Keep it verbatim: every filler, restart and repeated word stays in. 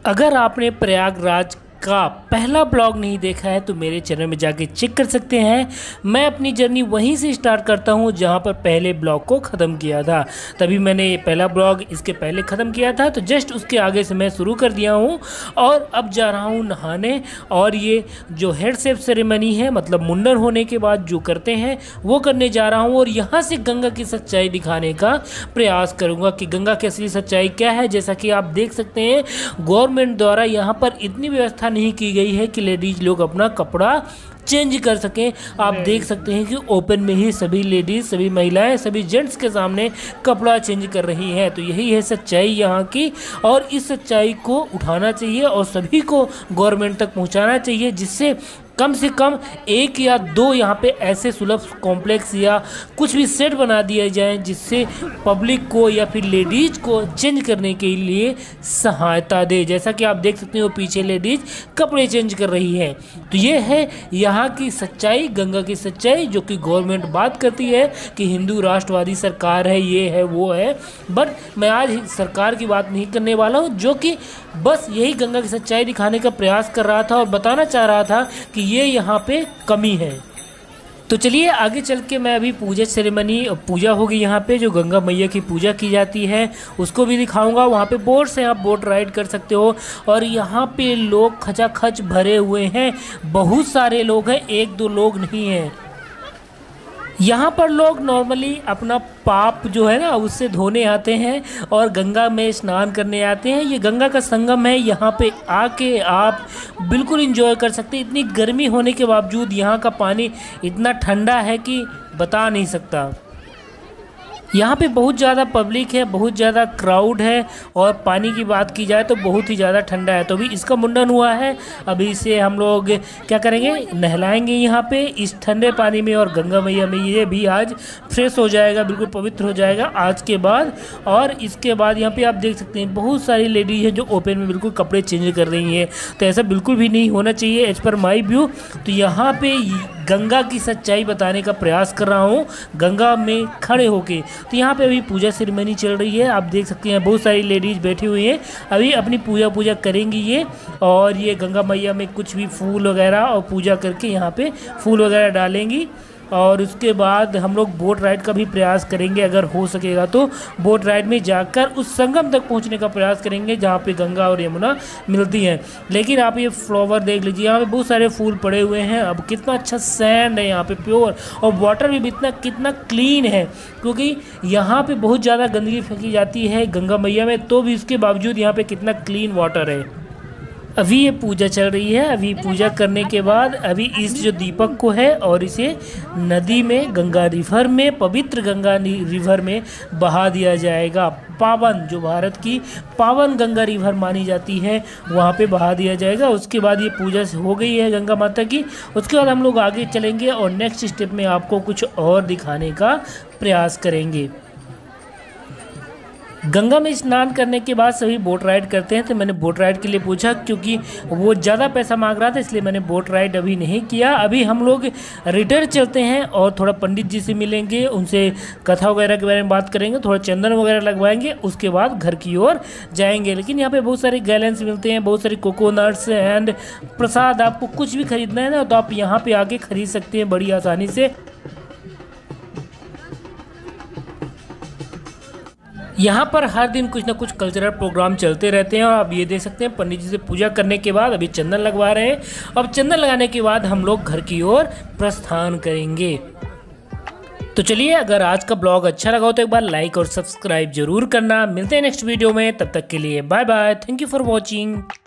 अगर आपने प्रयागराज का पहला ब्लॉग नहीं देखा है तो मेरे चैनल में जाके चेक कर सकते हैं। मैं अपनी जर्नी वहीं से स्टार्ट करता हूं जहां पर पहले ब्लॉग को ख़त्म किया था। तभी मैंने ये पहला ब्लॉग इसके पहले ख़त्म किया था, तो जस्ट उसके आगे से मैं शुरू कर दिया हूं और अब जा रहा हूं नहाने। और ये जो हेड शेप सेरेमनी है, मतलब मुंडन होने के बाद जो करते हैं वो करने जा रहा हूँ और यहाँ से गंगा की सच्चाई दिखाने का प्रयास करूँगा कि गंगा की असली सच्चाई क्या है। जैसा कि आप देख सकते हैं, गवर्नमेंट द्वारा यहाँ पर इतनी व्यवस्था नहीं की गई है कि लेडीज लोग अपना कपड़ा चेंज कर सकें। आप देख सकते हैं कि ओपन में ही सभी लेडीज, सभी महिलाएं, सभी जेंट्स के सामने कपड़ा चेंज कर रही हैं। तो यही है सच्चाई यहाँ की और इस सच्चाई को उठाना चाहिए और सभी को गवर्नमेंट तक पहुँचाना चाहिए, जिससे कम से कम एक या दो यहाँ पे ऐसे सुलभ कॉम्प्लेक्स या कुछ भी सेट बना दिए जाए जिससे पब्लिक को या फिर लेडीज को चेंज करने के लिए सहायता दे। जैसा कि आप देख सकते हो पीछे लेडीज कपड़े चेंज कर रही है। तो ये है यहाँ की सच्चाई, गंगा की सच्चाई, जो कि गवर्नमेंट बात करती है कि हिंदू राष्ट्रवादी सरकार है, ये है वो है। बट मैं आज सरकार की बात नहीं करने वाला हूँ, जो कि बस यही गंगा की सच्चाई दिखाने का प्रयास कर रहा था और बताना चाह रहा था कि ये यहाँ पे कमी है। तो चलिए आगे चल के मैं अभी पूजा सेरेमनी, पूजा होगी यहाँ पे जो गंगा मैया की पूजा की जाती है उसको भी दिखाऊंगा। वहाँ पे बोट से आप बोट राइड कर सकते हो और यहाँ पे लोग खचाखच भरे हुए हैं, बहुत सारे लोग हैं, एक दो लोग नहीं हैं। यहाँ पर लोग नॉर्मली अपना पाप जो है ना उससे धोने आते हैं और गंगा में स्नान करने आते हैं। ये गंगा का संगम है, यहाँ पे आके आप बिल्कुल एंजॉय कर सकते हैं। इतनी गर्मी होने के बावजूद यहाँ का पानी इतना ठंडा है कि बता नहीं सकता। यहाँ पे बहुत ज़्यादा पब्लिक है, बहुत ज़्यादा क्राउड है और पानी की बात की जाए तो बहुत ही ज़्यादा ठंडा है। तो अभी इसका मुंडन हुआ है, अभी इसे हम लोग क्या करेंगे, नहलाएंगे यहाँ पे इस ठंडे पानी में और गंगा मैया में ये भी आज फ्रेश हो जाएगा, बिल्कुल पवित्र हो जाएगा आज के बाद। और इसके बाद यहाँ पे आप देख सकते हैं बहुत सारी लेडीज हैं जो ओपन में बिल्कुल कपड़े चेंज कर रही हैं। तो ऐसा बिल्कुल भी नहीं होना चाहिए एज पर माई व्यू। तो यहाँ पे गंगा की सच्चाई बताने का प्रयास कर रहा हूँ गंगा में खड़े होके। तो यहाँ पे अभी पूजा सेरेमनी चल रही है, आप देख सकते हैं बहुत सारी लेडीज बैठी हुई हैं, अभी अपनी पूजा पूजा करेंगी ये। और ये गंगा मैया में कुछ भी फूल वगैरह और पूजा करके यहाँ पे फूल वगैरह डालेंगी। और उसके बाद हम लोग बोट राइड का भी प्रयास करेंगे, अगर हो सकेगा तो बोट राइड में जाकर उस संगम तक पहुंचने का प्रयास करेंगे जहां पे गंगा और यमुना मिलती हैं। लेकिन आप ये फ्लावर देख लीजिए, यहाँ पे बहुत सारे फूल पड़े हुए हैं। अब कितना अच्छा सैंड है यहाँ पे, प्योर, और वाटर भी इतना कितना क्लीन है, क्योंकि यहाँ पे बहुत ज़्यादा गंदगी फेंकी जाती है गंगा मैया में, तो भी उसके बावजूद यहाँ पे कितना क्लीन वाटर है। अभी ये पूजा चल रही है, अभी पूजा करने के बाद अभी इस जो दीपक को है और इसे नदी में, गंगा रिवर में, पवित्र गंगा रिवर में बहा दिया जाएगा। पावन, जो भारत की पावन गंगा रिवर मानी जाती है, वहाँ पे बहा दिया जाएगा। उसके बाद ये पूजा हो गई है गंगा माता की। उसके बाद हम लोग आगे चलेंगे और नेक्स्ट स्टेप में आपको कुछ और दिखाने का प्रयास करेंगे। गंगा में स्नान करने के बाद सभी बोट राइड करते हैं, तो मैंने बोट राइड के लिए पूछा क्योंकि वो ज़्यादा पैसा मांग रहा था, इसलिए मैंने बोट राइड अभी नहीं किया। अभी हम लोग रिटर्न चलते हैं और थोड़ा पंडित जी से मिलेंगे, उनसे कथा वगैरह के बारे में बात करेंगे, थोड़ा चंदन वगैरह लगवाएंगे, उसके बाद घर की ओर जाएंगे। लेकिन यहाँ पे बहुत सारे गैलेंस मिलते हैं, बहुत सारे कोकोनट्स एंड प्रसाद। आपको कुछ भी खरीदना है ना तो आप यहाँ पर आके खरीद सकते हैं बड़ी आसानी से। यहाँ पर हर दिन कुछ ना कुछ कल्चरल प्रोग्राम चलते रहते हैं और आप ये देख सकते हैं पंडित जी से पूजा करने के बाद अभी चंदन लगवा रहे हैं। अब चंदन लगाने के बाद हम लोग घर की ओर प्रस्थान करेंगे। तो चलिए, अगर आज का ब्लॉग अच्छा लगा हो तो एक बार लाइक और सब्सक्राइब जरूर करना। मिलते हैं नेक्स्ट वीडियो में, तब तक के लिए bye bye, thank you for watching.